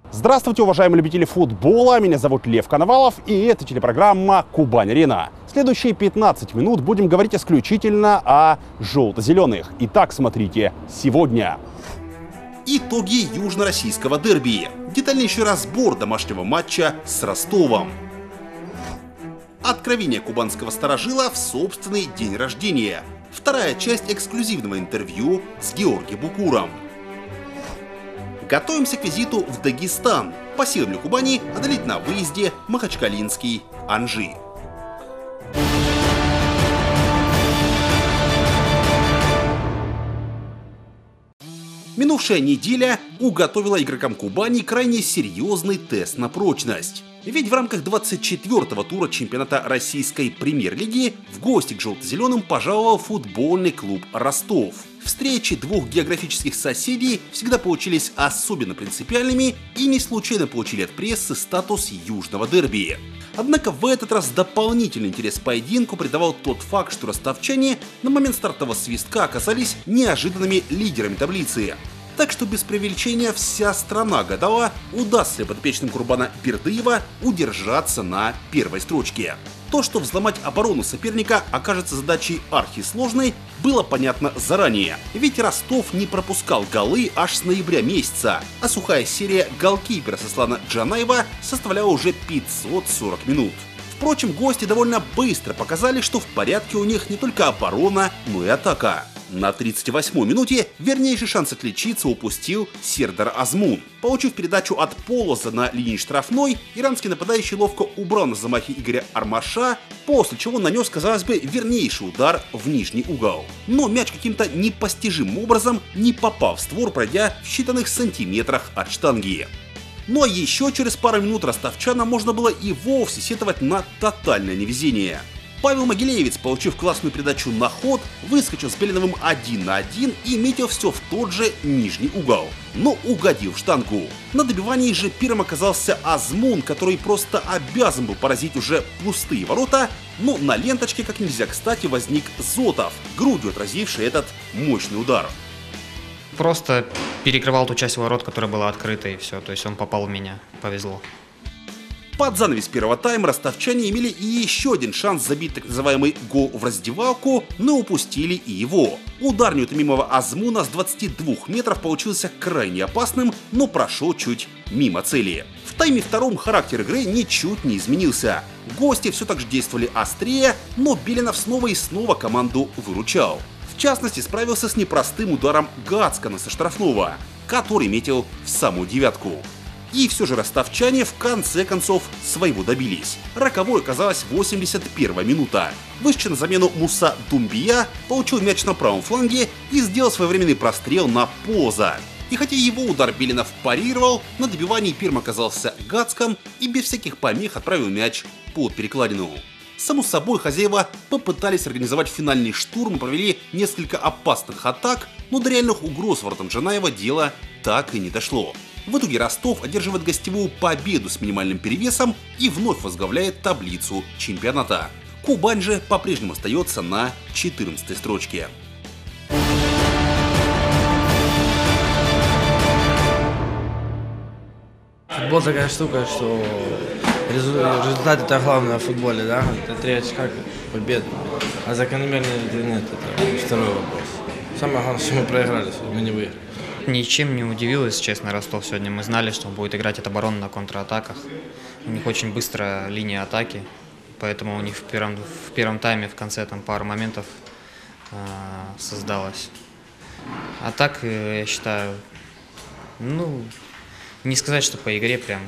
Здравствуйте, уважаемые любители футбола. Меня зовут Лев Коновалов, и это телепрограмма «Кубань-Арена». Следующие 15 минут будем говорить исключительно о желто-зеленых. Итак, смотрите сегодня. Итоги южно-российского дерби. Детальнейший разбор домашнего матча с Ростовом. Откровение кубанского старожила в собственный день рождения. Вторая часть эксклюзивного интервью с Георгием Букуром. Готовимся к визиту в Дагестан. По силам для Кубани одолеть на выезде Махачкалинский Анжи. Минувшая неделя уготовила игрокам Кубани крайне серьезный тест на прочность. Ведь в рамках 24-го тура чемпионата российской премьер-лиги в гости к желто-зеленым пожаловал футбольный клуб Ростов. Встречи двух географических соседей всегда получились особенно принципиальными и не случайно получили от прессы статус южного дерби. Однако в этот раз дополнительный интерес поединку придавал тот факт, что ростовчане на момент стартового свистка оказались неожиданными лидерами таблицы. Так что без преувеличения вся страна гадала, удастся ли подопечным Курбана Бердыева удержаться на первой строчке. То, что взломать оборону соперника окажется задачей архисложной, было понятно заранее. Ведь Ростов не пропускал голы аж с ноября месяца, а сухая серия голкипера Сослана Джанаева составляла уже 540 минут. Впрочем, гости довольно быстро показали, что в порядке у них не только оборона, но и атака. На 38-й минуте вернейший шанс отличиться упустил Сердар Азмун. Получив передачу от Полоза на линии штрафной, иранский нападающий ловко убрал на замахе Игоря Армаша, после чего нанес, казалось бы, вернейший удар в нижний угол. Но мяч каким-то непостижимым образом не попал в створ, пройдя в считанных сантиметрах от штанги. Ну а еще через пару минут ростовчанам можно было и вовсе сетовать на тотальное невезение. Павел Могилевец, получив классную передачу на ход, выскочил с Белиновым 1 на 1 и метил все в тот же нижний угол, но угодил в штангу. На добивании же первым оказался Азмун, который просто обязан был поразить уже пустые ворота, но на ленточке как нельзя кстати возник Зотов, грудью отразивший этот мощный удар. Просто перекрывал ту часть ворот, которая была открыта, и все, то есть он попал в меня, повезло. Под занавес первого тайма ростовчане имели и еще один шанс забить так называемый гол в раздевалку, но упустили и его. Удар неутомимого Азмуна с 22 метров получился крайне опасным, но прошел чуть мимо цели. В тайме втором характер игры ничуть не изменился. Гости все так же действовали острее, но Белинов снова и снова команду выручал. В частности, справился с непростым ударом Гацкана со штрафного, который метил в самую девятку. И все же ростовчане в конце концов своего добились. Роковой оказалась 81-я минута. Вышедший на замену Муса Думбия получил мяч на правом фланге и сделал своевременный прострел на Полоза. И хотя его удар Белинов парировал, на добивании первым оказался Гацкан и без всяких помех отправил мяч под перекладину. Само собой, хозяева попытались организовать финальный штурм и провели несколько опасных атак, но до реальных угроз воротам Джанаева дело так и не дошло. В итоге Ростов одерживает гостевую победу с минимальным перевесом и вновь возглавляет таблицу чемпионата. Кубань же по-прежнему остается на 14-й строчке. Футбол такая штука, что результат это главное в футболе, да? Это 3 очка победа. А закономерный это нет, это второй вопрос. Самое главное, что мы проиграли, мы не выиграли. Ничем не удивил, если честно, Ростов сегодня. Мы знали, что он будет играть от обороны на контратаках. У них очень быстрая линия атаки, поэтому у них в первом тайме в конце там пару моментов создалось. А так, я считаю, не сказать, что по игре прям.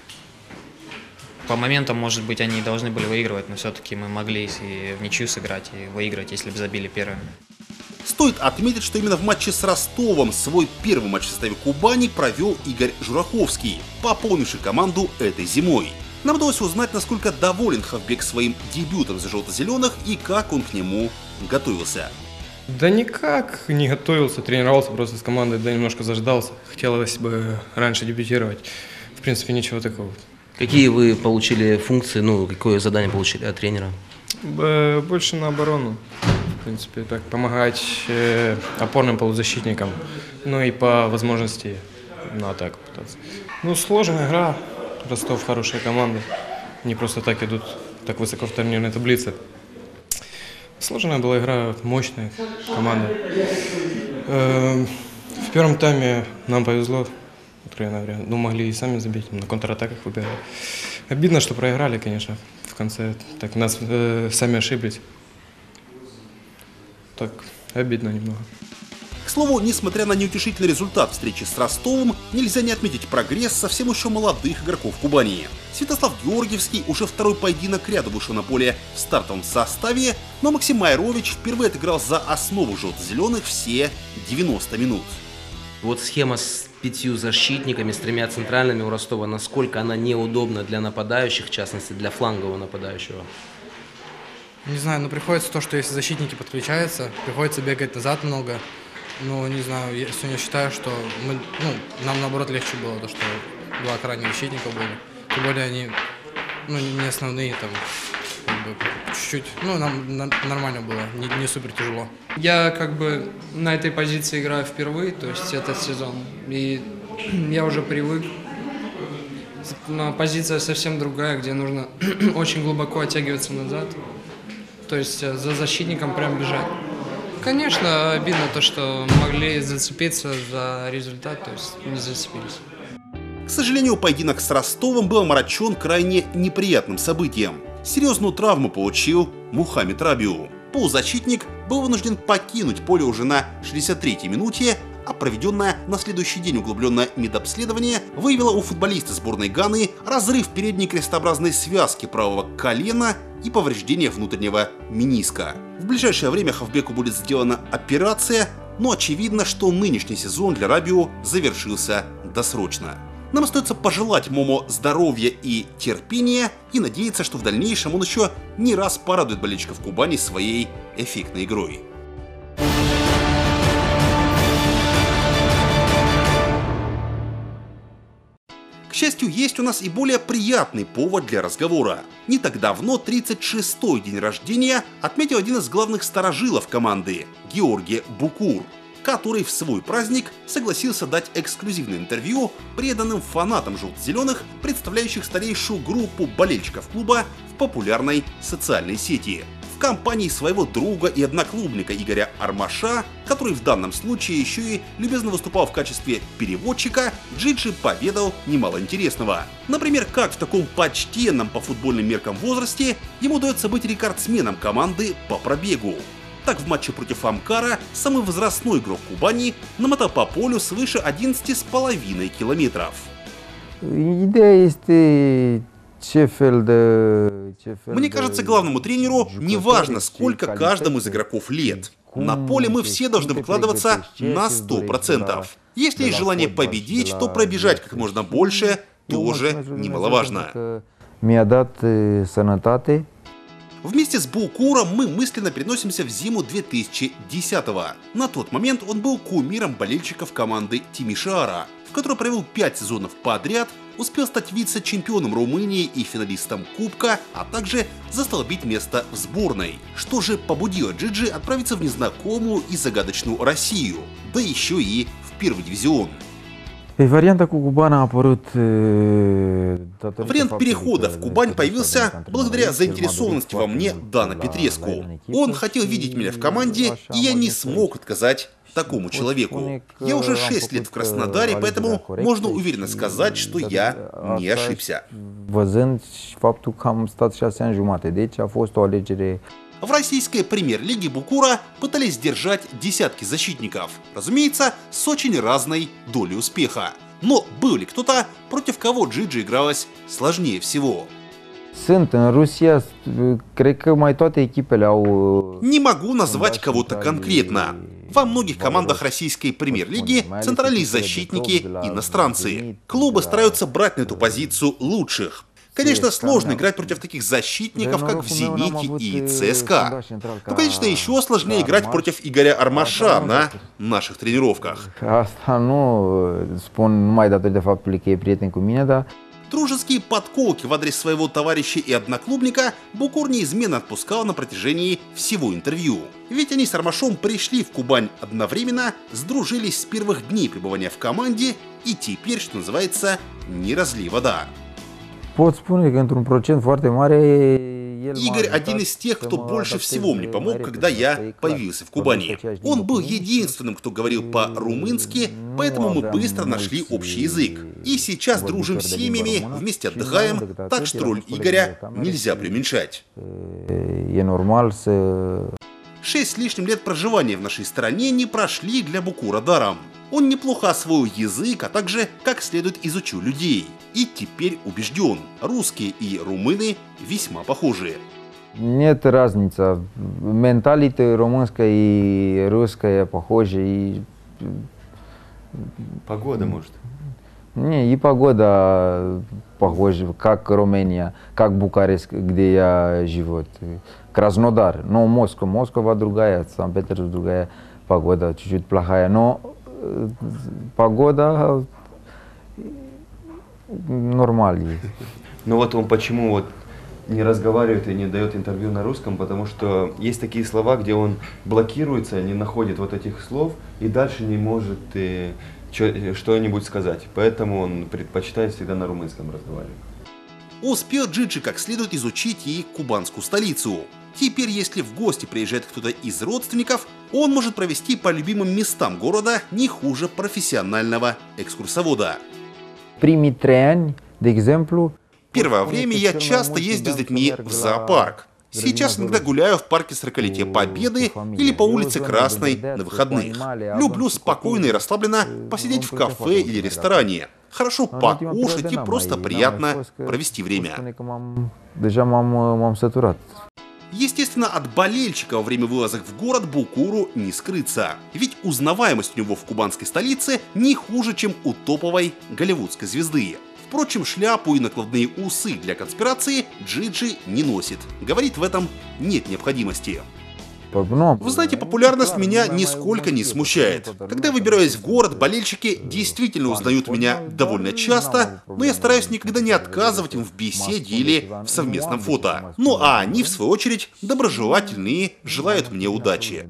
По моментам, может быть, они должны были выигрывать, но все-таки мы могли и в ничью сыграть, и выиграть, если бы забили первыми. Стоит отметить, что именно в матче с Ростовом свой первый матч в составе Кубани провел Игорь Жураховский, пополнивший команду этой зимой. Нам удалось узнать, насколько доволен Хавбек своим дебютом за желто-зеленых и как он к нему готовился. Да никак не готовился, тренировался просто с командой, да немножко заждался. Хотелось бы раньше дебютировать. В принципе, ничего такого. Какие вы получили функции, какое задание получили от тренера? Больше на оборону. В принципе, помогать опорным полузащитникам. Ну и по возможности на атаку пытаться. Ну, сложная игра. Ростов хорошая команда. Не просто так идут так высоко в турнирной таблице. Сложная была игра, мощная команда. В первом тайме нам повезло, откровенно говоря. Ну, могли и сами забить, на контратаках выбирали. Обидно, что проиграли, конечно, в конце. Так нас сами ошиблись. Так, обидно немного. К слову, несмотря на неутешительный результат встречи с Ростовом, нельзя не отметить прогресс совсем еще молодых игроков Кубани. Святослав Георгиевский уже второй поединок ряду вышел на поле в стартовом составе, но Максим Майрович впервые отыграл за основу желто-зеленых все 90 минут. Вот схема с 5 защитниками, с 3 центральными у Ростова, насколько она неудобна для нападающих, в частности для флангового нападающего? Не знаю, но приходится то, что если защитники подключаются, приходится бегать назад много. Ну, не знаю, я сегодня считаю, что нам наоборот легче было, то, что 2 крайних защитника были. Тем более они, не основные, там, как бы, чуть-чуть, нам нормально было, не супер тяжело. Я как бы на этой позиции играю впервые, то есть этот сезон, и я уже привык. Но позиция совсем другая, где нужно очень глубоко оттягиваться назад, то есть за защитником прям бежать. Конечно, обидно то, что могли зацепиться за результат, то есть не зацепились. К сожалению, поединок с Ростовом был омрачен крайне неприятным событием. Серьезную травму получил Мухаммед Рабиу. Полузащитник был вынужден покинуть поле уже на 63-й минуте, а проведенное на следующий день углубленное медобследование выявило у футболиста сборной Ганы разрыв передней крестообразной связки правого колена и повреждение внутреннего мениска. В ближайшее время Хавбеку будет сделана операция, но очевидно, что нынешний сезон для Рабиу завершился досрочно. Нам остается пожелать Момо здоровья и терпения и надеяться, что в дальнейшем он еще не раз порадует болельщиков Кубани своей эффектной игрой. К счастью, есть у нас и более приятный повод для разговора. Не так давно 36-й день рождения отметил один из главных старожилов команды – Георгий Букур, который в свой праздник согласился дать эксклюзивное интервью преданным фанатам желто-зеленых, представляющих старейшую группу болельщиков клуба в популярной социальной сети. В компании своего друга и одноклубника Игоря Армаша, который в данном случае еще и любезно выступал в качестве переводчика, Джиджи поведал немало интересного. Например, как в таком почтенном по футбольным меркам возрасте ему удается быть рекордсменом команды по пробегу. Так, в матче против Амкара самый возрастной игрок Кубани намотал по полю свыше 11,5 километров. Мне кажется, главному тренеру не важно, сколько каждому из игроков лет. На поле мы все должны выкладываться на 100%. Если есть желание победить, то пробежать как можно больше тоже немаловажно. Вместе с Букуром мы мысленно переносимся в зиму 2010-го. На тот момент он был кумиром болельщиков команды Тимишоара, в которой провел 5 сезонов подряд, успел стать вице-чемпионом Румынии и финалистом Кубка, а также застолбить место в сборной. Что же побудило Джиджи отправиться в незнакомую и загадочную Россию, да еще и в первый дивизион? Вариант перехода в Кубань появился благодаря заинтересованности во мне Дана Петреску. Он хотел видеть меня в команде, и я не смог отказать такому человеку. Я уже 6 лет в Краснодаре, поэтому можно уверенно сказать, что я не ошибся. В российской премьер-лиге Букура пытались держать десятки защитников, разумеется, с очень разной долей успеха. Но был ли кто-то, против кого Джиджи игралось сложнее всего? Не могу назвать кого-то конкретно. Во многих командах российской премьер-лиги центральные защитники иностранцы. Клубы стараются брать на эту позицию лучших. Конечно, сложно играть против таких защитников, как в «Зените» и ЦСКА. Но, конечно, еще сложнее играть против Игоря Армаша на наших тренировках. То Дружеские подколки в адрес своего товарища и одноклубника Букур неизменно отпускал на протяжении всего интервью. Ведь они с Армашом пришли в Кубань одновременно, сдружились с первых дней пребывания в команде и теперь, что называется, не разлей вода. Игорь один из тех, кто больше всего мне помог, когда я появился в Кубани. Он был единственным, кто говорил по-румынски, поэтому мы быстро нашли общий язык. И сейчас дружим с семьями, вместе отдыхаем, так что роль Игоря нельзя преуменьшать. 6 с лишним лет проживания в нашей стране не прошли для Букура даром. Он неплохо освоил язык, а также как следует изучил людей. И теперь убежден, русские и румыны весьма похожи. Нет разницы. Менталитет румынская и русская похожи. И... Погода, может? Не, и погода похожа, как Румыния, как Бухарест, где я живу. Краснодар, но Москва другая, Санкт-Петербург другая погода, чуть-чуть плохая, но погода нормальная. Ну вот он почему вот не разговаривает и не дает интервью на русском, потому что есть такие слова, где он блокируется, не находит вот этих слов и дальше не может что-нибудь сказать. Поэтому он предпочитает всегда на румынском разговаривать. Успел Джиджи как следует изучить и кубанскую столицу. Теперь, если в гости приезжает кто-то из родственников, он может провести по любимым местам города не хуже профессионального экскурсовода. Первое время я часто ездил с детьми в зоопарк. Сейчас иногда гуляю в парке 40-летия Победы или по улице Красной на выходных. Люблю спокойно и расслабленно посидеть в кафе или ресторане. Хорошо покушать и просто приятно провести время. Естественно, от болельщика во время вылазок в город Букуру не скрыться. Ведь узнаваемость у него в кубанской столице не хуже, чем у топовой голливудской звезды. Впрочем, шляпу и накладные усы для конспирации Джиджи не носит. Говорит, в этом нет необходимости. Вы знаете, популярность меня нисколько не смущает. Когда я выбираюсь в город, болельщики действительно узнают меня довольно часто, но я стараюсь никогда не отказывать им в беседе или в совместном фото. Ну а они, в свою очередь, доброжелательны и желают мне удачи.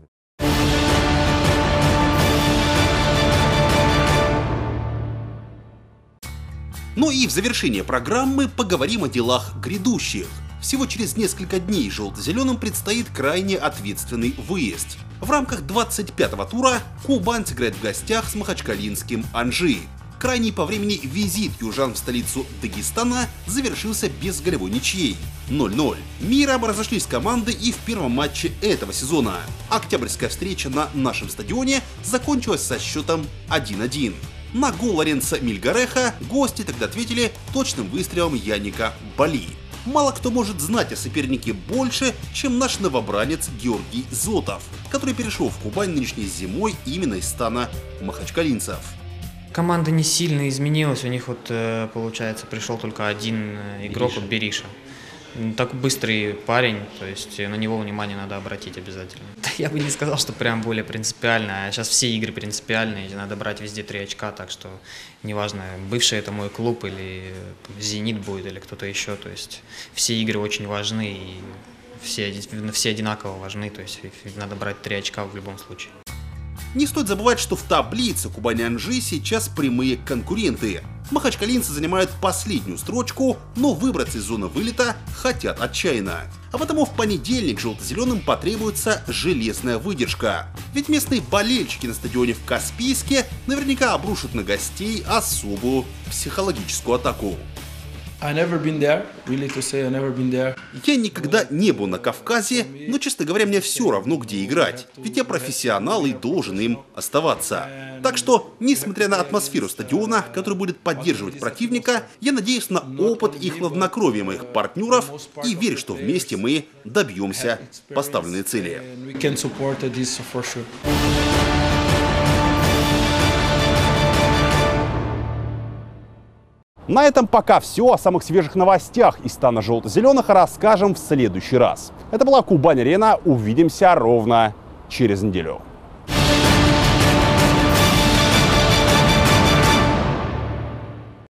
Ну и в завершение программы поговорим о делах грядущих. Всего через несколько дней желто-зеленым предстоит крайне ответственный выезд. В рамках 25-го тура Кубань сыграет в гостях с махачкалинским Анжи. Крайний по времени визит южан в столицу Дагестана завершился без голевой ничьей 0-0. Миром разошлись команды и в первом матче этого сезона. Октябрьская встреча на нашем стадионе закончилась со счетом 1-1. На гол Лоренцо Мильгареха гости тогда ответили точным выстрелом Яника Бали. Мало кто может знать о сопернике больше, чем наш новобранец Георгий Зотов, который перешел в Кубань нынешней зимой именно из стана махачкалинцев. Команда не сильно изменилась, у них вот, получается, пришел только один игрок, вот Бериша. Так быстрый парень, то есть на него внимание надо обратить обязательно. Я бы не сказал, что прям более принципиально, сейчас все игры принципиальные, надо брать везде 3 очка, так что неважно, бывший это мой клуб или Зенит будет или кто-то еще, то есть все игры очень важны и все одинаково важны, то есть надо брать 3 очка в любом случае. Не стоит забывать, что в таблице Кубань Анжи сейчас прямые конкуренты. Махачкалинцы занимают последнюю строчку, но выбраться из зоны вылета хотят отчаянно. А потому в понедельник желто-зеленым потребуется железная выдержка. Ведь местные болельщики на стадионе в Каспийске наверняка обрушат на гостей особую психологическую атаку. Я никогда не был на Кавказе, но, честно говоря, мне все равно, где играть, ведь я профессионал и должен им оставаться. Так что, несмотря на атмосферу стадиона, который будет поддерживать противника, я надеюсь на опыт и хладнокровие моих партнеров и верю, что вместе мы добьемся поставленной цели. На этом пока все. О самых свежих новостях из стана желто-зеленых расскажем в следующий раз. Это была Кубань-Арена. Увидимся ровно через неделю.